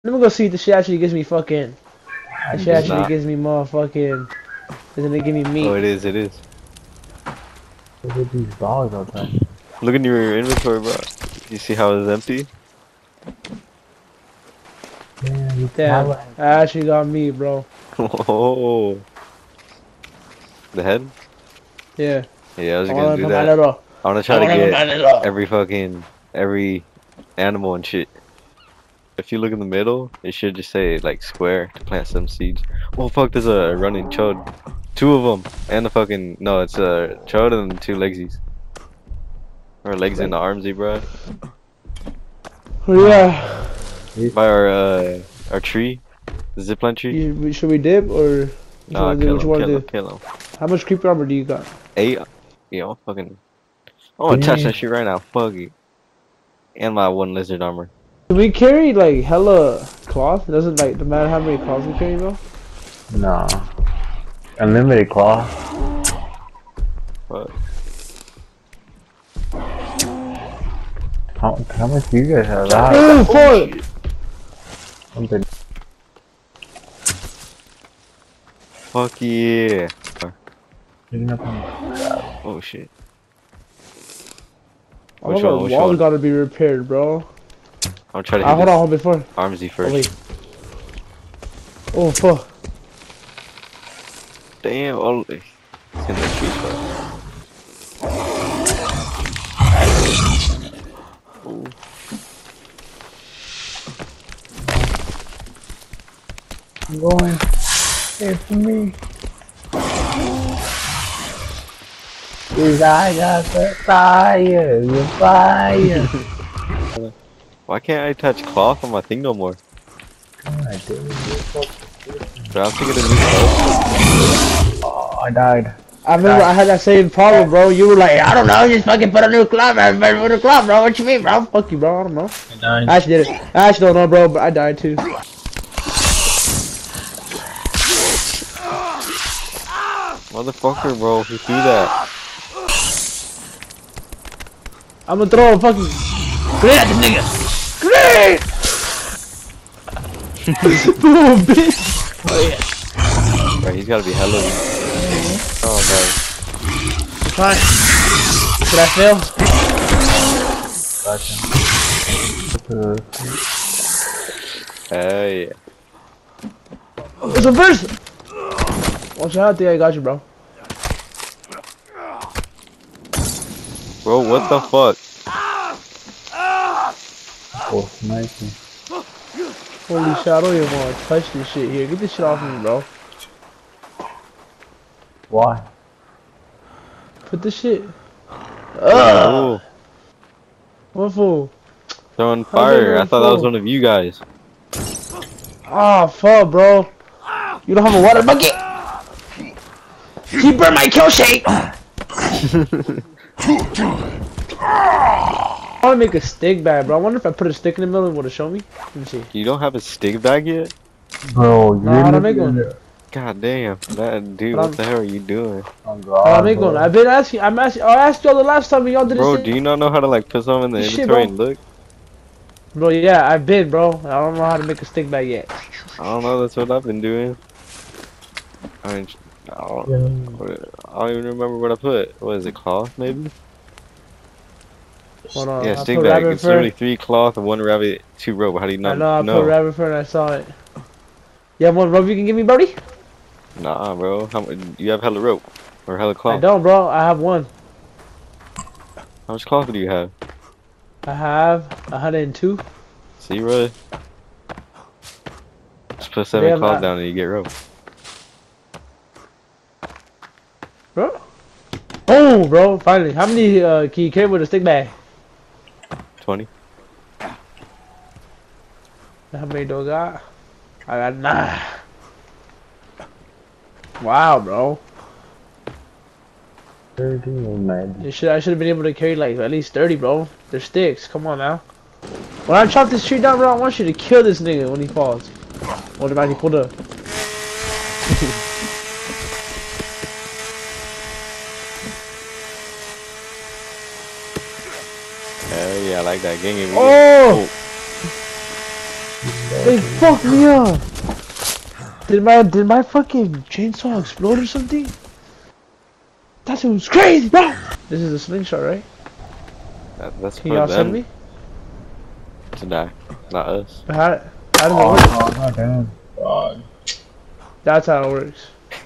Let me go see if the shit actually gives me fucking. The shit It's actually not. gives me motherfucking. Doesn't it give me meat? Oh, it is. It is. Look at these dogs outside. Look in your inventory, bro. You see how it's empty? Yeah, you Damn, have I actually got meat, bro. Oh, the head? Yeah. Yeah, I was I gonna want to do put my that. little. I wanna I try to want to put get my little. every animal and shit. If you look in the middle, it should just say like square to plant some seeds. Oh fuck, there's a running chode. Two of them, and the fucking no, it's a chode and two legsies. Or legs and the armsy, bro. Oh, yeah. By our tree, the zipline tree. Should we dip or what you Nah, want to do? What you want to do? kill him. How much creeper armor do you got? 8. Yeah, I'm fucking. I wanna touch that shit right now. Fuck it. And my one lizard armor. Can we carry like hella cloth? It doesn't like no matter how many cloths we carry, bro. no. Unlimited claw. Fuck. How much do you guys have? Oh, fuck! Something. Fuck yeah. Picking up on Oh shit. All Which of our one? Which walls one? gotta be repaired, bro. I'm trying to hit Hold on, this before. armsy Oh, first. wait. Oh, fuck. Damn, oh, it's in the trees, bro. Ooh. I'm going. Hey, for me. Cause I got the fire, the fire. Why can't I touch cloth on my thing no more? God, dude, But I'm thinking of new stuff. oh, I died. I remember I had that same problem, bro. You were like, I don't know, just fucking put a new cloth, everybody put a cloth, bro. What you mean, bro? Fuck you, bro. I don't know. I died. I actually did it. I actually don't know, bro, but I died too. Motherfucker, bro, who threw that? I'm gonna throw a fucking grenade at this nigga. Grenade! Boom, bitch. Oh yeah. Bro, he's gotta be hella. Oh, I'm trying. Did I fail? Gotcha. hey. It's a first. Watch out, I think I got you, bro. Bro, what the fuck? Oh, sniping. Holy shit, I don't even want to touch this shit here. Get this shit off me, bro. Why? Put this shit. Ooh, What fool? throwing fire. I thought that was one of you guys. Oh, fuck, bro. You don't have a water bucket? He burned my kill shake! I want to make a stick bag, bro. I wonder if I put a stick in the middle, it would have shown me. Let me see. You don't have a stick bag yet? Bro, you're How do I make one? God damn, that dude, But what the hell are you doing? Oh, How do God, I make one? I've been asking. I asked y'all the last time and y'all didn't Bro, say. do you not know how to like put something in the Shit, inventory bro. and look? Bro, yeah, I've been, bro. I don't know how to make a stick bag yet. I don't know, that's what I've been doing. I mean, I don't even remember what I put. What is it, cloth maybe? Hold on. Yeah, I stick put bag. rabbit It's fur. literally 3 cloth and 1 rabbit, 2 rope. How do you I not know, I know? put rabbit fur and I saw it. You have one rope you can give me, Brody? Nah, bro. You have hella rope or hella I cloth? don't, bro. I have one. How much cloth do you have? I have 102. See, bro. Just put 7 Damn, cloth down and you get rope. Bro? Oh, bro. Finally. How many can you carry with a stick bag? 20. How many do I got? I got 9. Wow, bro. 30 man. I should have been able to carry like at least 30, bro. They're sticks. Come on now. When I chop this tree down, bro, I want you to kill this nigga when he falls. What about he pulled up? Hell yeah, I like that. Gang. Oh! Oh. They fucked me up. Did my fucking chainsaw explode or something? That shit was crazy, bro. This is a slingshot, right? That's Can for y'all send them me? to die, not us. But how does it work? Oh, goddamn. God. That's how it works.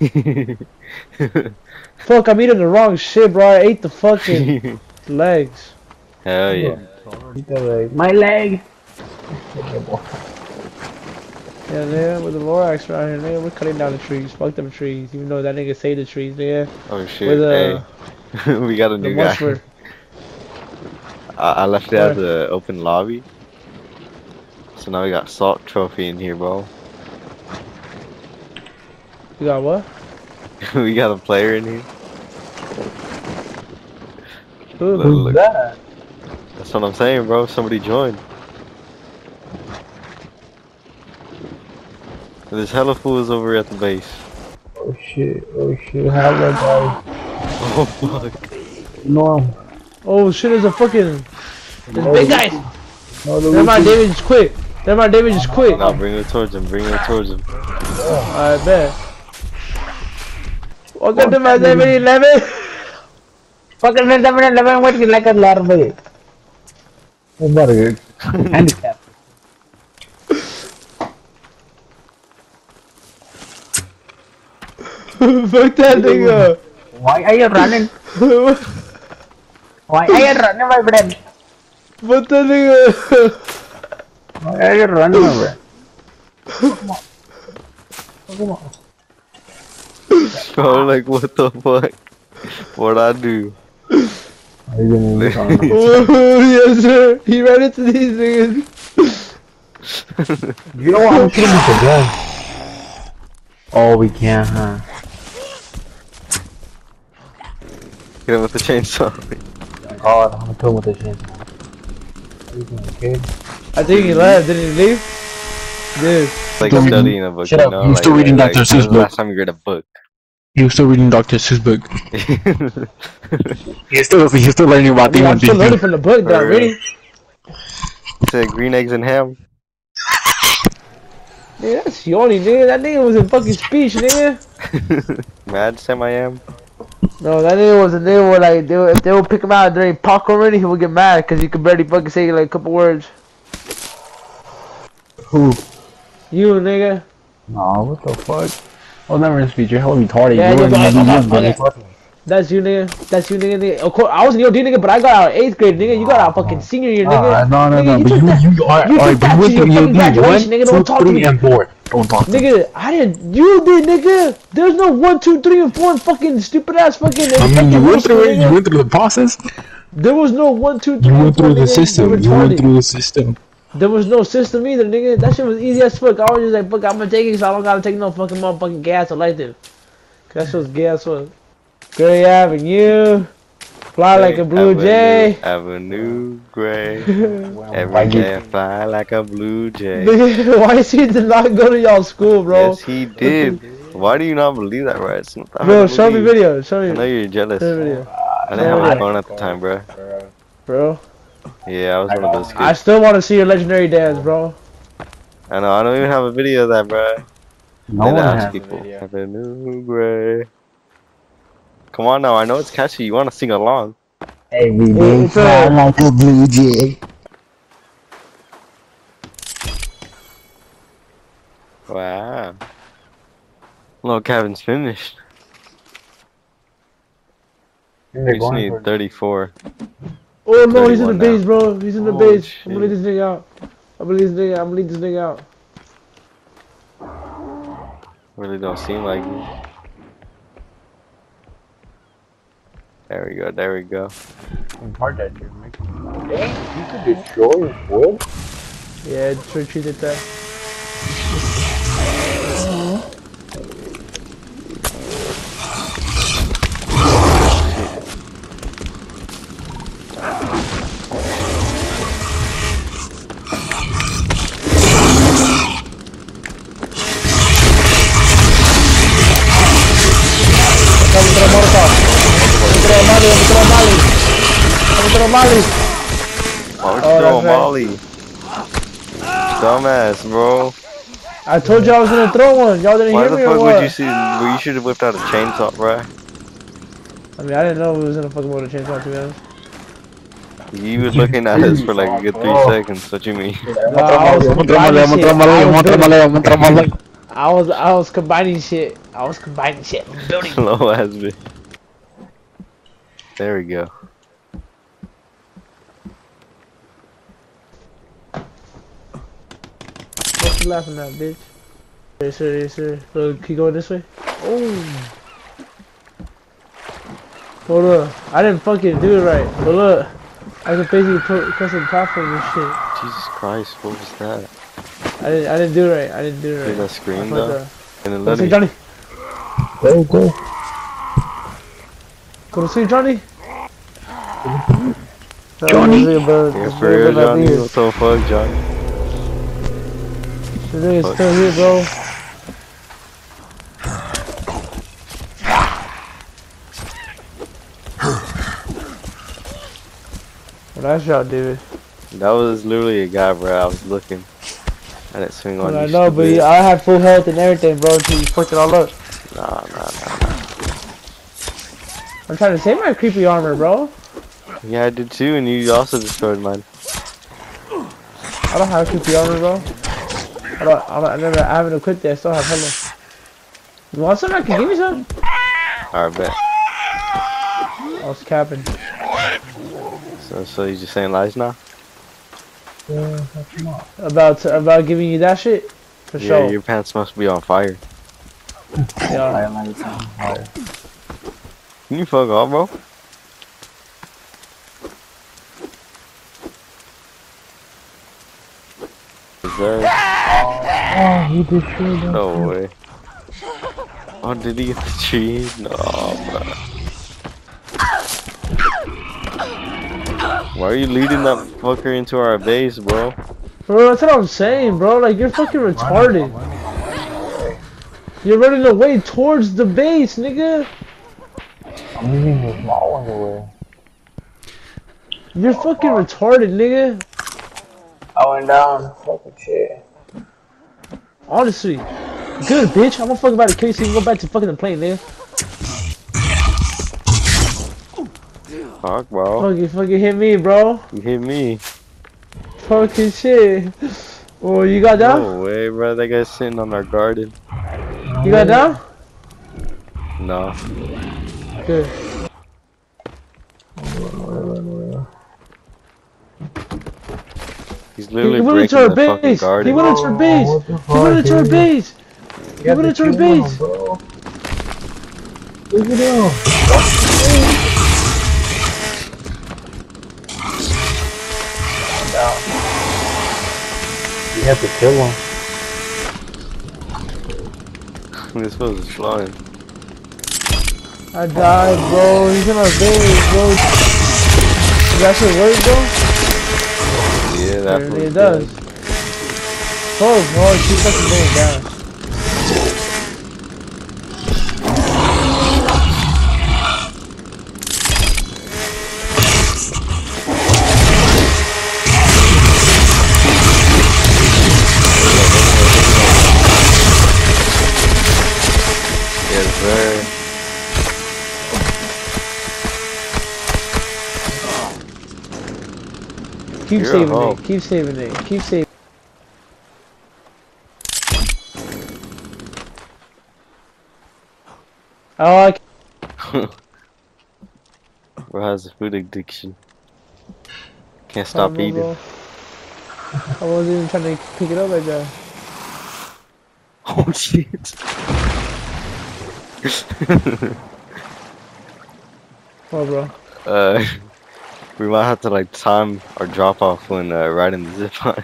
Fuck, I'm eating the wrong shit, bro. I ate the fucking legs. Hell yeah. My leg. Yeah, nigga, with the Lorax around here, nigga, we're cutting down the trees. Fuck them trees, even though that nigga saved the trees, nigga. Oh shit. With Hey, we got a the new guy. mushroom. I left it as an open lobby. So now we got salt trophy in here, bro. You got what? We got a player in here. Who? Look. that? That's what I'm saying, bro. Somebody joined. There's hella fools over at the base. Oh shit. How that guy? Oh fuck. No. Oh shit, there's a fucking... There's big guys! No, Never mind, David, just quit. Never mind, David, just quit. Nah, bring it towards him. I bet. Welcome to my 7-Eleven. Fucking 7-Eleven, what you like a larvae? Oh, very handicap. Fuck that nigga. Why are you running? Why are you running, my friend? Fuck that nigga. Why are you running, my friend? Come on. Bro, like what the fuck? What'd I do? Are you gonna Oh, yes sir. He ran into these niggas. You know what? I'm shooting with the gun. Oh, we can't, huh? Hit him with the chainsaw. God, I'm gonna kill him with the chainsaw. Are you doing, kid? I think he left. Didn't he leave? Dude. Like studying a book, Shut you up, know? you're still reading Dr. Seuss when's the book. last time you read a book? He was still reading Dr. Seuss book. He's still learning about the I'm still learning from the book, though, really. Said green eggs and ham. Nigga, that's Yoni, nigga. That nigga was in fucking speech, nigga. Mad Sam I am. No, that nigga was a nigga where, like, if they would pick him out during park already, he would get mad because he could barely fucking say, like, a couple words. Who? You, nigga. Nah, what the fuck? Oh, never in speech. You're hella retarded. Yeah, You weren't yeah, even young, okay. bro. That's you, nigga. That's you, nigga. Of course, I was in your D, nigga, but I got out 8th grade, nigga. You got out fucking senior year, nigga. No. Nigga, But you are. you took that to your fucking graduation, nigga. Don't talk to me. And 4. Don't talk to me. Nigga, I didn't. You did, nigga. There's no 1, 2, 3, and 4 and fucking stupid ass fucking. I mean, you went through it. You went through the process. There was no 1, 2, 3. You went through and 4, the nigga. system. You're You went retarded. through the system. There was no system either, nigga. That shit was easy as fuck. I was just like, fuck, I'm gonna take it, so I don't gotta take no fucking motherfucking gas or like this. Cause that shit was gay as fuck. Gray Avenue. Fly like a blue jay. Avenue Gray. Every day I fly like a blue jay. Nigga, why is he did not go to y'all school, bro? Yes, he did. Why do you not believe that, right? It's not that Bro, hard to show me believe. video. Show I know me you're jealous. video. I didn't have a phone at the time, bro. Bro. Yeah, I was one of those I kids. still want to see your legendary dance, bro. I know, I don't even have a video of that, bro. No Then one ask has people. a video. Avenue Gray. Come on now, I know it's catchy. You want to sing along. Every Hey, day it's fly a- like a blue jay. Wow. Little Kevin's finished. We just need 34. Oh no, he's in the 31 base, now. bro. He's in the Holy base. I'm gonna lead shit. this nigga out. I'm gonna lead this nigga out. Really don't seem like it. There we go, there we go. Hard that you're making. Dang, you could destroy his wood? Yeah, sure treated that. Why would Oh, you throw a that's right. molly? dumbass, bro. I told you I was gonna throw one. Y'all didn't Why hear the me or fuck what? would you see? Well, you should have whipped out a chainsaw, bro. I mean, I didn't know we was gonna fucking motor change on, to be honest. You were looking at us for like a good 3 seconds. What you mean? No, I was combining shit. I was combining shit. I was combining shit. Building. Slow ass bitch. There we go. What you laughing at, bitch? Yes, sir, yes, sir. Look, keep going this way. Oh. Hold up. I didn't fucking do it right. But look. I can basically press the platform and shit. Jesus Christ, what was that? I didn't do it right. I didn't do it right. Hear that scream I though? And then let Go to sleep, me. Johnny. Go. Go to sleep, Johnny. Johnny? Yeah, for real, Johnny. What the fuck, Johnny? This nigga's still here, bro. Well, nice shot, David. That was literally a guy, bro. I was looking. I didn't swing on you. I know, but I had full health and everything, bro, until you fucked it all up. Nah. I'm trying to save my creepy armor, bro. Yeah, I did too, and you also destroyed mine. I don't have creepy armor, bro. I haven't equipped it. I still have hella. You want some? I can give you some. Alright, bet. I was capping. So you just saying lies now? About giving you that shit? For Yeah, sure. your pants must be on fire. Yeah. Can you fuck off, bro? Is there? He destroyed us. No way. Oh, did he get the tree? No, bro. Why are you leading that fucker into our base, bro? Bro, that's what I'm saying, bro. Like, you're fucking retarded. You're running away towards the base, nigga. I'm leaving the small ones away. You're fucking retarded, nigga. I went down. Fucking shit. Honestly. Good, bitch. I'm gonna fucking about to kill you so you can go back to fucking the plane, nigga. Fuck, bro. Fucking hit me, bro. You hit me. Fucking shit. Oh, you got down? No way, bro. That guy's sitting on our garden. You got down? No. Good. He's literally He went into breaking our the fucking base. He garden. went into our base. He went into our base. He went into our base. Look at him. You have to kill him. This was flying. I died, bro. He's in our base, bro. Does that shit work, bro? Yeah, that Apparently it does. Oh, bro, she's fucking going down. Yes, sir. Keep You're a saving hoe. it. Keep saving it. Keep saving. Oh, I Bro has a food addiction. Can't stop can't move, eating. bro. I wasn't even trying to pick it up like that. Oh shit. Oh, bro. We might have to like time our drop off when riding the zip line.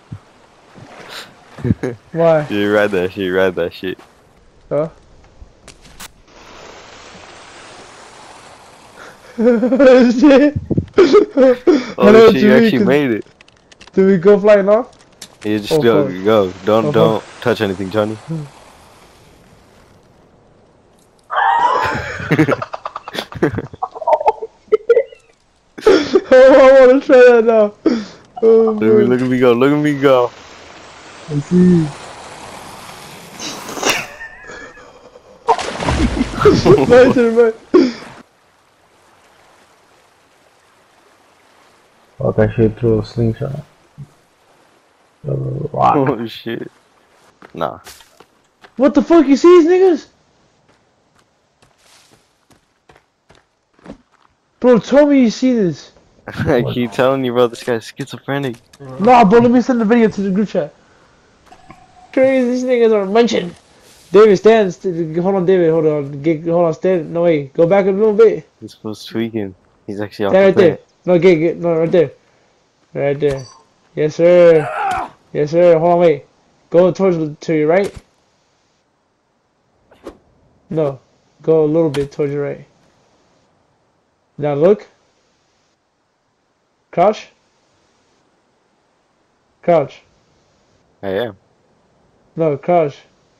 Why? You ride that shit. Huh? Shit. Oh shit, you actually made it. Did we go flying off? You just Oh, go, fuck. go. Don't Oh, don't touch anything, Johnny. Oh, I want to try that now. Oh, Look at me go. Look at me go. I see. Right to the right. Fuck, I should throw a slingshot. Rock. Oh shit. Nah. What the fuck, you see these niggas? Bro, tell me you see this. I keep telling you, bro, this guy's schizophrenic. Nah, bro, let me send the video to the group chat. Crazy, these niggas are munching. David, stand. Hold on, David. Hold on. Hold on, stand. No, wait. Go back a little bit. This fool's tweaking. He's actually off Stand the right there. No, no, right there. Right there. Yes, sir. Yes, sir. Hold on, wait. Go to your right. No. Go a little bit towards your right. Now look. Crouch. Crouch. I am. No, crouch.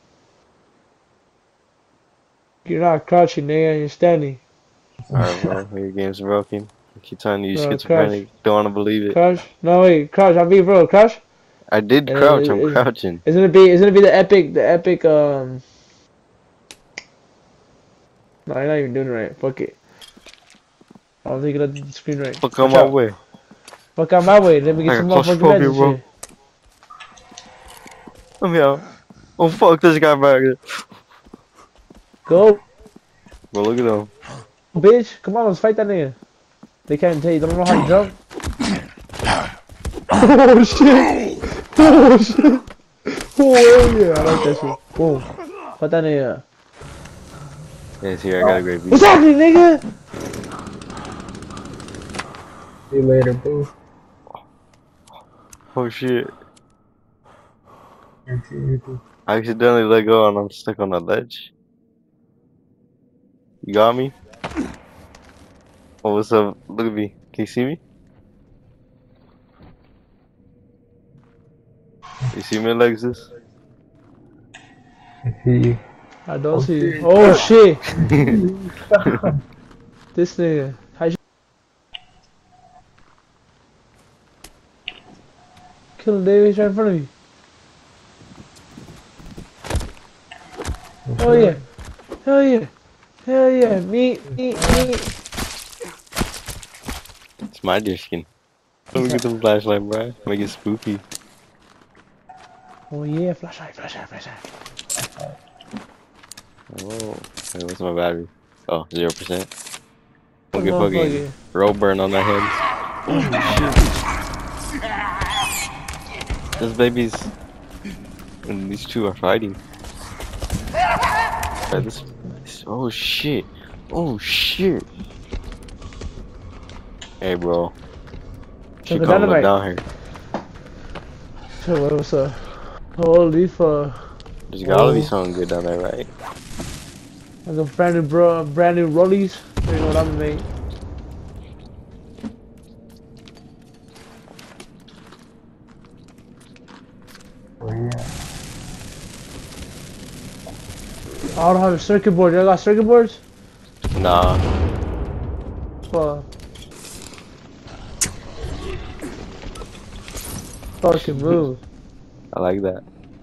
You're not crouching, nigga. You're standing. Alright, bro. Your game's broken. I keep telling you, you're No, schizophrenic. Don't want to believe it. Crouch. No, wait. Crouch. I'm being bro. Crouch. I did And crouch. I'm crouching. It's gonna be the epic. No, you're not even doing it right. Fuck it. I don't think you got the screen right. Fuck on Watch my out. way. Fuck out my way. Let me I get some got motherfucking claustrophobia, magic bro. shit. Let me out. Oh fuck this guy back there. Go, Bro, look at him. bitch. Come on, let's fight that nigga. They can't tell you. Don't know how to jump. Oh shit! Oh shit! Oh yeah, I like that shit. Boom. Fight that nigga. Yes, here, I got a great view. What's happening, nigga? See you later, boo. Oh shit. I see you too. I accidentally let go and I'm stuck on a ledge. You got me? Oh, what's up? Look at me. Can you see me? You see me, Alexis? I see you. I don't see you. Oh shit! This nigga. How you kill him, David? He's right in front of you. Oh yeah. Hell yeah. Hell yeah. Meat. It's my deer skin. Let me get the flashlight, bro. Make it spooky. Oh yeah. Flashlight. Oh, wait, what's my battery? Oh, 0%. I'll get Motherfucker. fucking road burn on their heads. Those babies and these two are fighting. Right, oh shit. Oh shit. Hey bro. She Look at coming Dynamite. down here. So what's up? Holy fuck. There's gotta be something good down there, right? Like a brand new rollies. You know what I'm mate. Oh yeah. I don't have a circuit board. You got circuit boards? Nah. Fuck. Fucking move. I like that.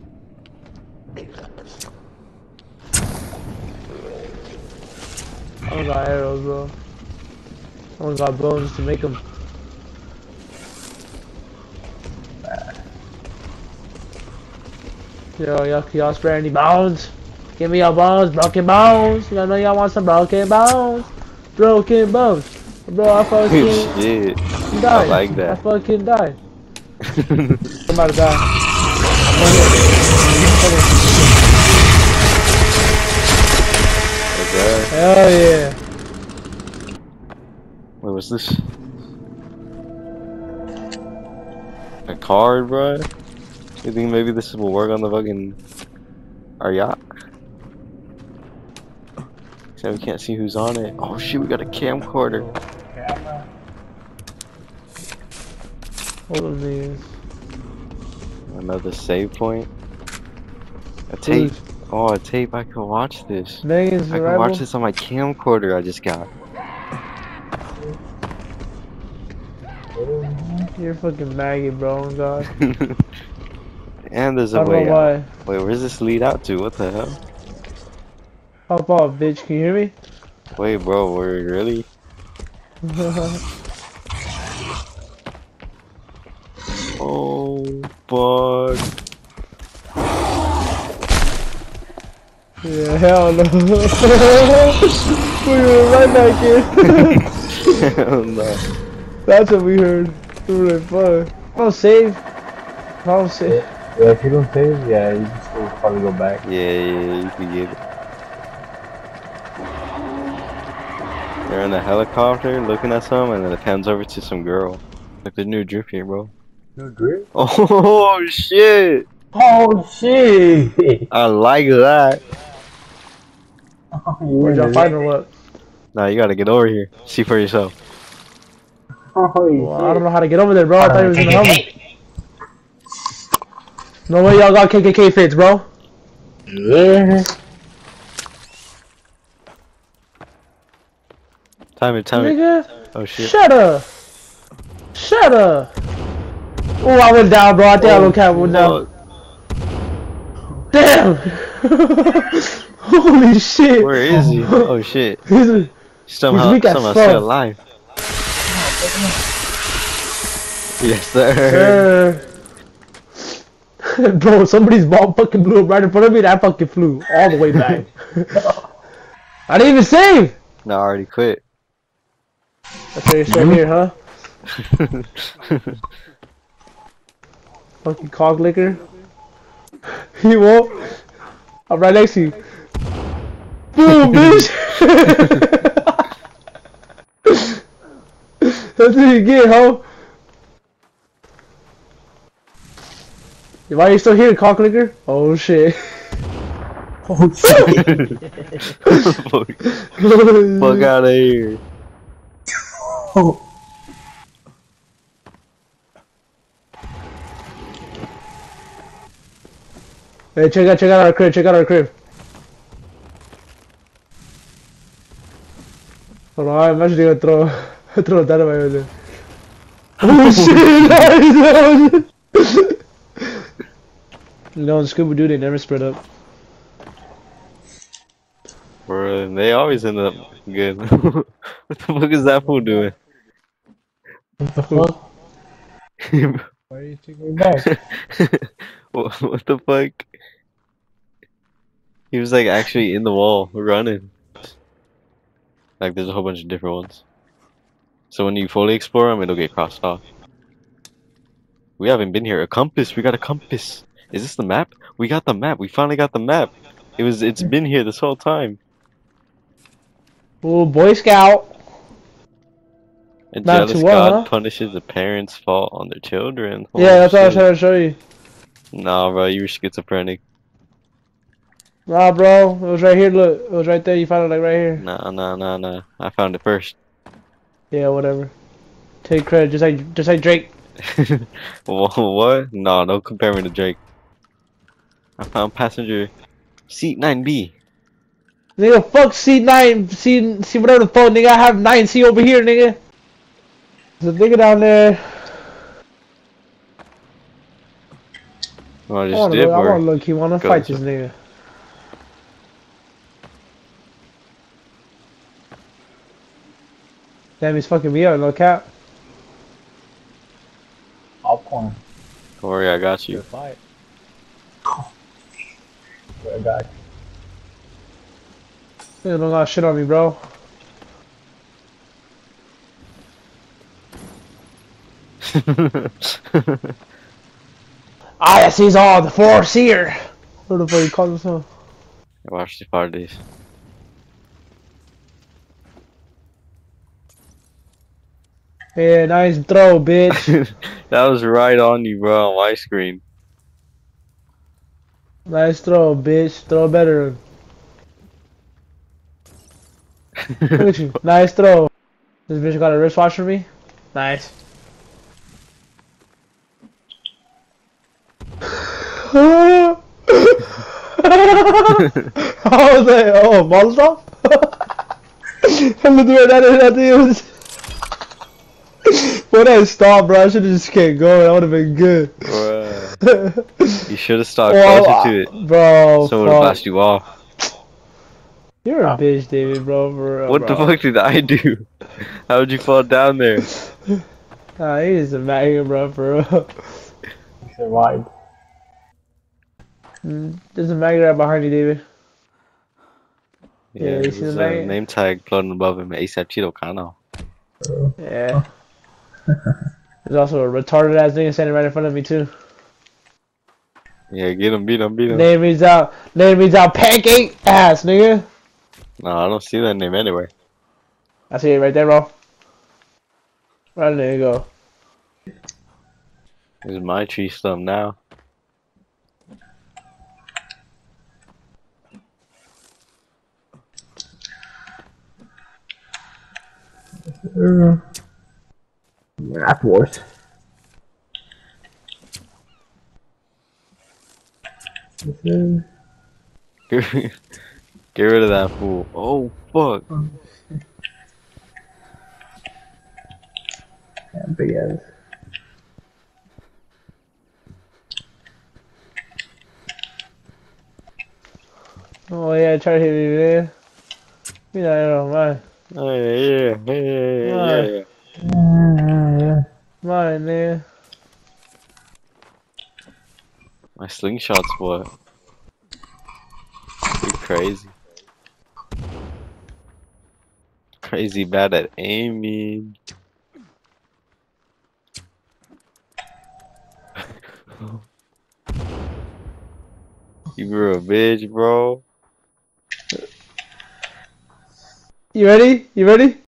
I don't got arrows, bro. I don't got bones to make them. Yo, y'all spare any bones? Give me your bones, broken bones. Y'all know y'all want some broken bones. Broken bones. Bro, I fucking Shit. died. I like that. I fucking died. I'm about to die. Okay. Hell yeah. Wait, what's this? A card, bro? You think maybe this will work on the fucking our yacht? So we can't see who's on it. Oh shit, we got a camcorder. Hold on, niggas. Another save point. A tape. Please. Oh, a tape. I can watch this. Megan's I can watch this on my camcorder I just got. You're fucking maggot, bro. Oh God. And there's I a don't know way why. out. Wait, where's this lead out to? What the hell? Hop off, bitch. Can you hear me? Wait, bro, we're really? Oh, fuck. Yeah, hell no. We were right back in. Hell no. That's what we heard. We were like, fuck. Don't save. Don't save. Yeah, if you don't save, yeah, you just will probably go back. Yeah, you can get it. They're in a helicopter looking at some, and then it pans over to some girl. Like the new drip here, bro. No drip? Oh, shit! Oh shit! I like that. Where'd y'all find or what? Nah, you gotta get over here. See for yourself. Well, I don't know how to get over there, bro. I thought he was gonna help me. No way y'all got KKK fits, bro. Yeah. Time it. Nigga, Oh, shit. shut up. Shut up. Oh, I went down, bro. I think I looked at went down. Damn. Holy shit. Where is he? Oh, shit. He's Somehow weak as still fuck. alive. Yes, sir. Bro, somebody's bomb fucking blew up right in front of me and I fucking flew all the way back. I didn't even save! No, I already quit. Okay, you're still here, huh? Fucking cock licker. He won't. I'm right next to you. Boom, bitch! That's what you get, ho. Why are you still here, cock licker? Oh shit. Oh shit! Fuck out of here. Oh. Hey, check out our crib, Hold on, I'm actually gonna throw a dynamite over there. Oh shit! You know, in Scooby-Doo, they never spread up. Bro, they always end up good. What the fuck is that fool doing? What the fuck? Why are you taking me back? What the fuck? He was like actually in the wall, running. Like there's a whole bunch of different ones. So when you fully explore them, it'll get crossed off. We haven't been here. A compass. We got a compass. Is this the map? We got the map. We finally got the map. It's been here this whole time. Oh, Boy Scout. A Not jealous too well, God huh? punishes a parent's fault on their children. Yeah, that's what I was shit. trying to show you. Nah, bro, you were schizophrenic. Nah, bro. It was right here. Look, it was right there. You found it like right here. Nah. I found it first. Yeah, whatever. Take credit, just like Drake. What? No, don't compare me to Drake. I found passenger seat 9B. Nigga, fuck C9, C whatever the fuck, nigga. I have 9C over here, nigga. There's a nigga down there. Well, I I just wanna did, look, I bro. wanna look, he wanna Go fight to- this nigga. Damn, he's fucking me up, no cap. Popcorn. Don't worry, I got you. Fight. I got You don't got shit on me, bro. Ah, that sees all the force here. What the fuck you call himself? Watch the parties. Yeah, nice throw, bitch. That was right on you, bro, on my screen. Nice throw, bitch. Throw better. Look at you. Nice throw. This bitch got a wristwatch for me. Nice. I was like, oh, Molotov? I'm gonna do it. That was. When I stopped, bro, I should have just kept going. That would have been good. Bruh. You should have stopped Oh, closer to it. bro, So it would have fuck. blasted you off. You're a bitch, David, bro. For real, What the bro. fuck did I do? How would you fall down there? Nah, he is a maggot, bro, for real. You survived. There's a maggot right behind you, David. Yeah, you see there's the a maggot? name tag floating above him. ASAP Cheeto Kano. Yeah. There's also a retarded ass nigga standing right in front of me, too. Yeah, get him, beat him, beat him. Name reads out pancake ass, nigga. No, I don't see that name anywhere. I see it right there, bro. Right there you go. This is my tree stump now. That's worse. Get rid of that fool. Oh, fuck. Yeah, big ass. Oh yeah, try to hit me, man. You know, mine. Oh, yeah, yeah. Mine, man. My slingshot's what? You're crazy. Crazy bad at aiming. You were a bitch, bro. You ready? You ready?